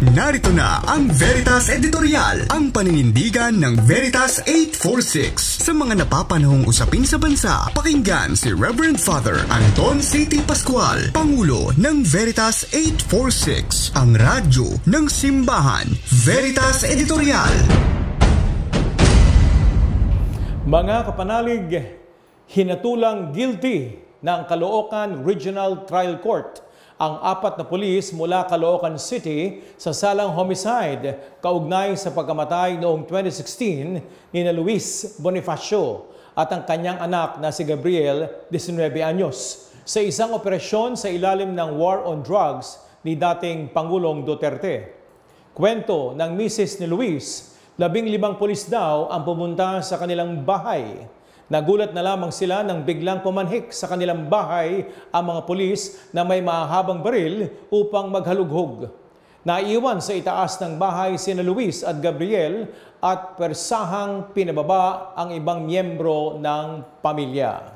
Narito na ang Veritas Editorial, ang paninindigan ng Veritas 846 sa mga napapanahong usapin sa bansa. Pakinggan si Reverend Father Anton C.T. Pascual, Pangulo ng Veritas 846, ang radyo ng simbahan. Veritas Editorial. Mga kapanalig, hinatulang guilty ng Caloocan Regional Trial Court ang 4 na pulis mula Caloocan City sa salang homicide kaugnay sa pagkamatay noong 2016 ni Luis Bonifacio at ang kanyang anak na si Gabriel, 19 anyos, sa isang operasyon sa ilalim ng War on Drugs ni dating Pangulong Duterte. Kwento ng misis ni Luis, 15 pulis daw ang pumunta sa kanilang bahay. Nagulat na lamang sila nang biglang pumanhik sa kanilang bahay ang mga pulis na may mahabang baril upang maghalughog. Naiwan sa itaas ng bahay sina Luis at Gabriel at persahang pinababa ang ibang miyembro ng pamilya.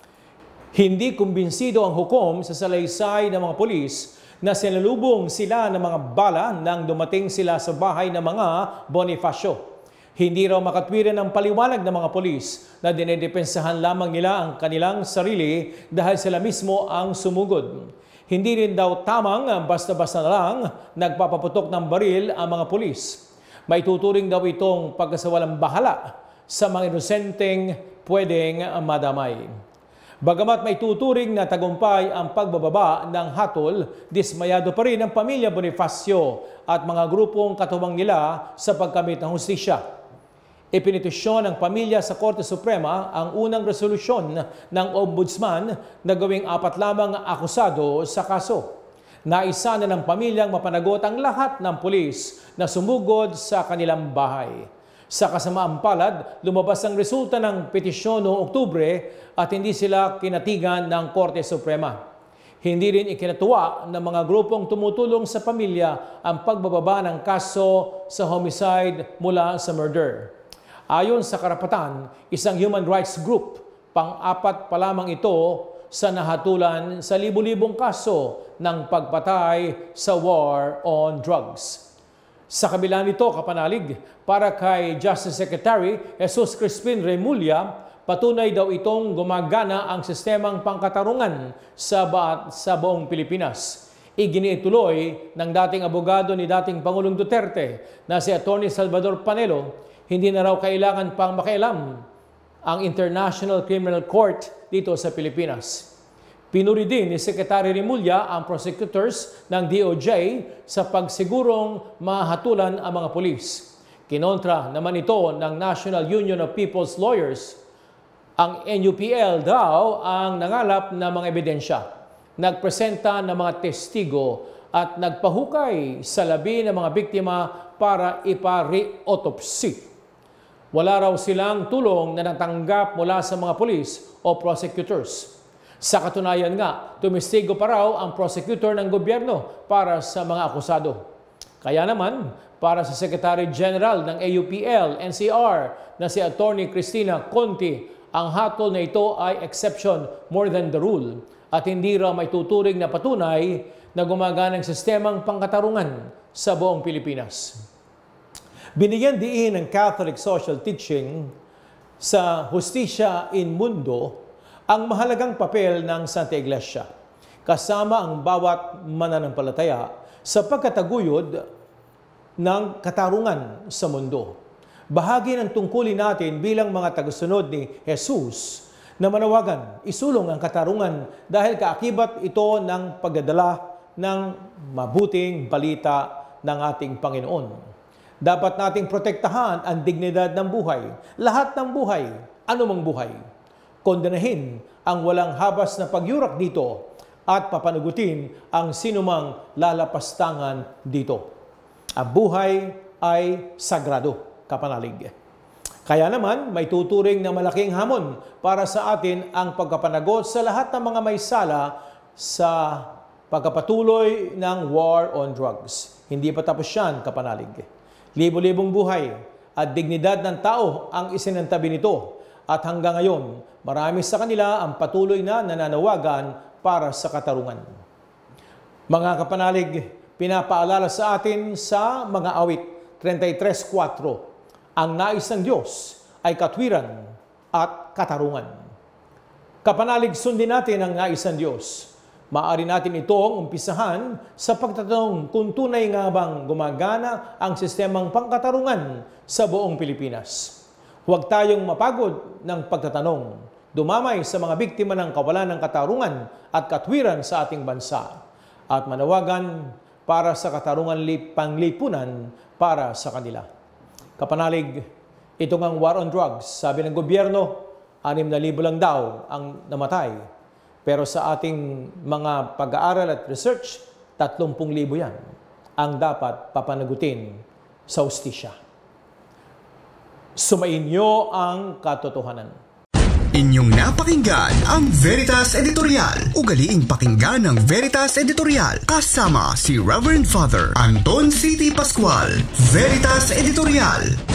Hindi kumbinsido ang hukom sa salaysay ng mga pulis na sinalubong sila ng mga bala nang dumating sila sa bahay ng mga Bonifacio. Hindi raw makatwiran ang paliwanag ng mga pulis na dinedepensahan lamang nila ang kanilang sarili dahil sila mismo ang sumugod. Hindi rin daw tamang basta-basta na lang nagpapaputok ng baril ang mga pulis. May tuturing daw itong pagkasawalang bahala sa mga inosenteng pwedeng madamay. Bagamat may tuturing na tagumpay ang pagbababa ng hatol, dismayado pa rin ang pamilya Bonifacio at mga grupong katuwang nila sa pagkamit ng hustisya. Ipinitisyon ng pamilya sa Korte Suprema ang unang resolusyon ng Ombudsman na gawing 4 lamang akusado sa kaso. Naisa na ng pamilyang mapanagot ang lahat ng pulis na sumugod sa kanilang bahay. Sa kasamaang palad, lumabas ang resulta ng petisyon noong Oktubre at hindi sila kinatigan ng Korte Suprema. Hindi rin ikinatuwa ng mga grupong tumutulong sa pamilya ang pagbababa ng kaso sa homicide mula sa murder. Ayon sa Karapatan, isang human rights group, pang-4 pa lamang ito sa nahatulan sa libu-libong kaso ng pagpatay sa war on drugs. Sa kabila nito, kapanalig, para kay Justice Secretary Jesus Crispin Remulla, patunay daw itong gumagana ang sistemang pangkatarungan sa buong Pilipinas. Iginiituloy ng dating abogado ni dating Pangulong Duterte na si Atty. Salvador Panelo, hindi na raw kailangan pang makialam ang International Criminal Court dito sa Pilipinas. Pinuri din ni Secretary Remulla ang prosecutors ng DOJ sa pagsigurong mahatulan ang mga pulis. Kinontra naman ito ng National Union of People's Lawyers. Ang NUPL daw ang nangalap ng mga ebidensya, nagpresenta ng mga testigo at nagpahukay sa labi ng mga biktima para ipa-re-autopsy. Wala raw silang tulong na natanggap mula sa mga pulis o prosecutors. Sa katunayan nga, tumistigo pa raw ang prosecutor ng gobyerno para sa mga akusado. Kaya naman, para sa Secretary General ng AUPL, NCR na si Atty. Cristina Conti, ang hatol na ito ay exception more than the rule at hindi raw may tuturing na patunay na gumaganang sistemang pangkatarungan sa buong Pilipinas. Binigyan diin ng Catholic social teaching sa Hustisya in Mundo ang mahalagang papel ng Santa Iglesia, kasama ang bawat mananampalataya sa pagkataguyod ng katarungan sa mundo. Bahagi ng tungkulin natin bilang mga tagasunod ni Jesus na manawagan, isulong ang katarungan dahil kaakibat ito ng pagdadala ng mabuting balita ng ating Panginoon. Dapat nating protektahan ang dignidad ng buhay. Lahat ng buhay, anumang buhay. Kondenahin ang walang habas na pagyurak dito at papanugutin ang sinumang lalapastangan dito. Ang buhay ay sagrado, kapanalig. Kaya naman, may tuturing na malaking hamon para sa atin ang pagkapanagot sa lahat ng mga may sala sa pagkapatuloy ng war on drugs. Hindi pa tapos yan, kapanalig. Libo-libong buhay at dignidad ng tao ang isinantabi nito at hanggang ngayon, marami sa kanila ang patuloy na nananawagan para sa katarungan. Mga kapanalig, pinapaalala sa atin sa mga awit 33:4. Ang nais ng Diyos ay katwiran at katarungan. Kapanalig, sundin natin ang nais ng Diyos. Maaari natin itong umpisahan sa pagtatanong kung tunay nga bang gumagana ang sistemang pangkatarungan sa buong Pilipinas. Huwag tayong mapagod ng pagtatanong. Dumamay sa mga biktima ng kawalan ng katarungan at katwiran sa ating bansa at manawagan para sa katarungan panglipunan para sa kanila. Kapanalig, ito ngang war on drugs. Sabi ng gobyerno, 6,000 lang daw ang namatay. Pero sa ating mga pag-aaral at research, 30,000 yan ang dapat papanagutin sa hustisya. Sumayin niyo ang katotohanan. Inyong napakinggan ang Veritas Editorial. Ugaliing pakinggan ng Veritas Editorial kasama si Reverend Father Anton C.T. Pascual. Veritas Editorial.